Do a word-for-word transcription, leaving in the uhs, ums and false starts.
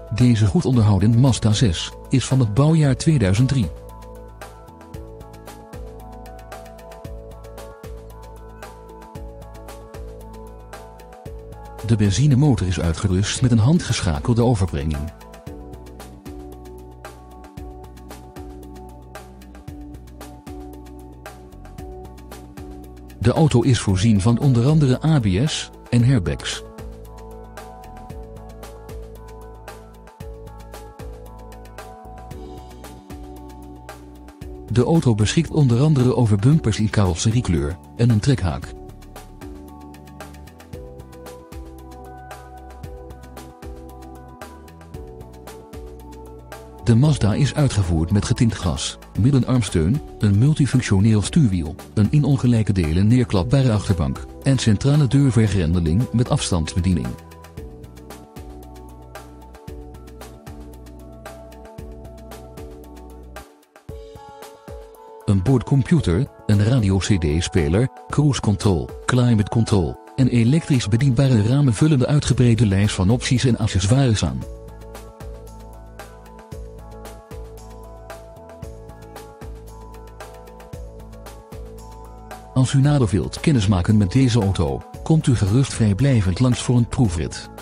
Deze goed onderhouden Mazda zes is van het bouwjaar tweeduizend drie. De benzinemotor is uitgerust met een handgeschakelde overbrenging. De auto is voorzien van onder andere A B S en airbags. De auto beschikt onder andere over bumpers in carrosseriekleur en een trekhaak. De Mazda is uitgevoerd met getint glas, middenarmsteun, een multifunctioneel stuurwiel, een in ongelijke delen neerklapbare achterbank en centrale deurvergrendeling met afstandsbediening. Een boordcomputer, een radio-C D-speler, cruise control, climate control en elektrisch bedienbare ramen vullen de uitgebreide lijst van opties en accessoires aan. Als u nader wilt kennismaken met deze auto, komt u gerust vrijblijvend langs voor een proefrit.